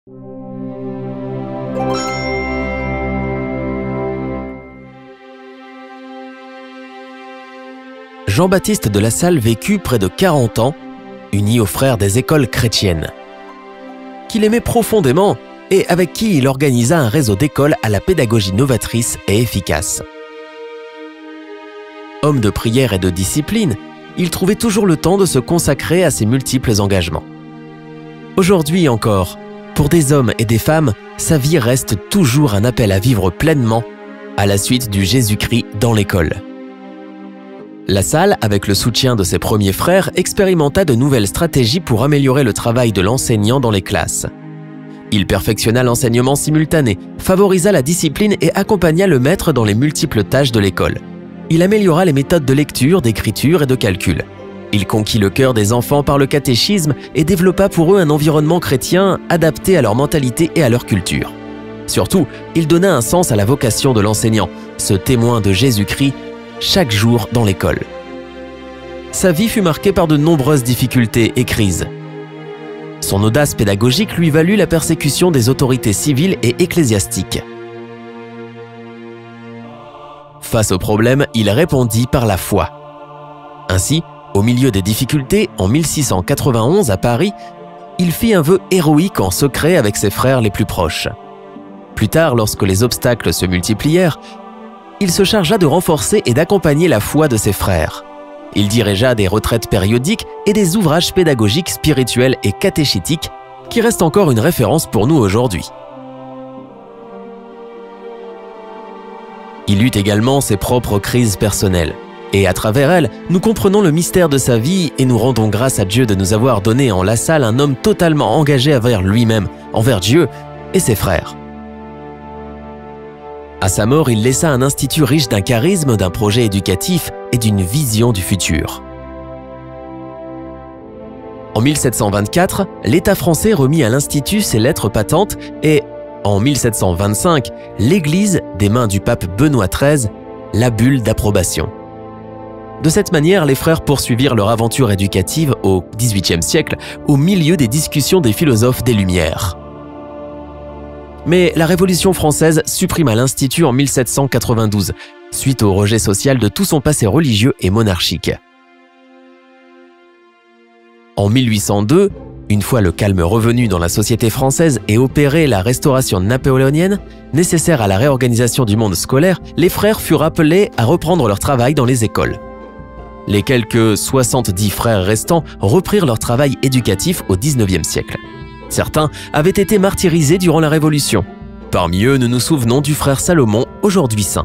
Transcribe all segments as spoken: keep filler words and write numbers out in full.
Jean-Baptiste de La Salle vécut près de quarante ans, uni aux frères des écoles chrétiennes, qu'il aimait profondément et avec qui il organisa un réseau d'écoles à la pédagogie novatrice et efficace. Homme de prière et de discipline, il trouvait toujours le temps de se consacrer à ses multiples engagements. Aujourd'hui encore, pour des hommes et des femmes, sa vie reste toujours un appel à vivre pleinement à la suite du Jésus-Christ dans l'école. La Salle, avec le soutien de ses premiers frères, expérimenta de nouvelles stratégies pour améliorer le travail de l'enseignant dans les classes. Il perfectionna l'enseignement simultané, favorisa la discipline et accompagna le maître dans les multiples tâches de l'école. Il améliora les méthodes de lecture, d'écriture et de calcul. Il conquit le cœur des enfants par le catéchisme et développa pour eux un environnement chrétien adapté à leur mentalité et à leur culture. Surtout, il donna un sens à la vocation de l'enseignant, ce témoin de Jésus-Christ, chaque jour dans l'école. Sa vie fut marquée par de nombreuses difficultés et crises. Son audace pédagogique lui valut la persécution des autorités civiles et ecclésiastiques. Face aux problèmes, il répondit par la foi. Ainsi, au milieu des difficultés, en mille six cent quatre-vingt-onze à Paris, il fit un vœu héroïque en secret avec ses frères les plus proches. Plus tard, lorsque les obstacles se multiplièrent, il se chargea de renforcer et d'accompagner la foi de ses frères. Il dirigea des retraites périodiques et des ouvrages pédagogiques, spirituels et catéchétiques qui restent encore une référence pour nous aujourd'hui. Il eut également ses propres crises personnelles. Et à travers elles, nous comprenons le mystère de sa vie et nous rendons grâce à Dieu de nous avoir donné en La Salle un homme totalement engagé envers lui-même, envers Dieu et ses frères. À sa mort, il laissa un institut riche d'un charisme, d'un projet éducatif et d'une vision du futur. En mille sept cent vingt-quatre, l'État français remit à l'Institut ses lettres patentes et, en mille sept cent vingt-cinq, l'Église, des mains du pape Benoît treize, la bulle d'approbation. De cette manière, les frères poursuivirent leur aventure éducative au dix-huitième siècle, au milieu des discussions des philosophes des Lumières. Mais la Révolution française supprima l'Institut en mille sept cent quatre-vingt-douze, suite au rejet social de tout son passé religieux et monarchique. En mille huit cent deux, une fois le calme revenu dans la société française et opérée la restauration napoléonienne, nécessaire à la réorganisation du monde scolaire, les frères furent appelés à reprendre leur travail dans les écoles. Les quelques soixante-dix frères restants reprirent leur travail éducatif au dix-neuvième siècle. Certains avaient été martyrisés durant la Révolution. Parmi eux, nous nous souvenons du frère Salomon, aujourd'hui saint.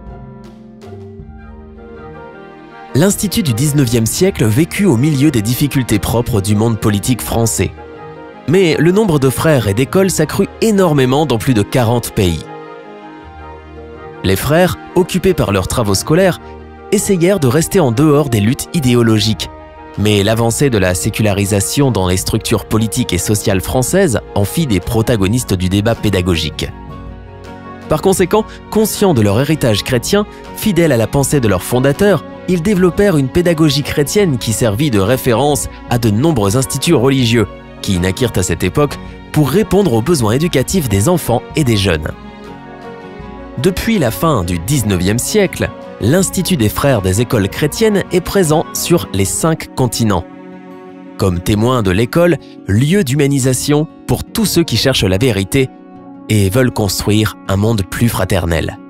L'Institut du dix-neuvième siècle vécut au milieu des difficultés propres du monde politique français. Mais le nombre de frères et d'écoles s'accrut énormément dans plus de quarante pays. Les frères, occupés par leurs travaux scolaires, essayèrent de rester en dehors des luttes idéologiques. Mais l'avancée de la sécularisation dans les structures politiques et sociales françaises en fit des protagonistes du débat pédagogique. Par conséquent, conscients de leur héritage chrétien, fidèles à la pensée de leurs fondateurs, ils développèrent une pédagogie chrétienne qui servit de référence à de nombreux instituts religieux, qui naquirent à cette époque pour répondre aux besoins éducatifs des enfants et des jeunes. Depuis la fin du dix-neuvième siècle, l'Institut des Frères des écoles chrétiennes est présent sur les cinq continents. Comme témoin de l'école, lieu d'humanisation pour tous ceux qui cherchent la vérité et veulent construire un monde plus fraternel.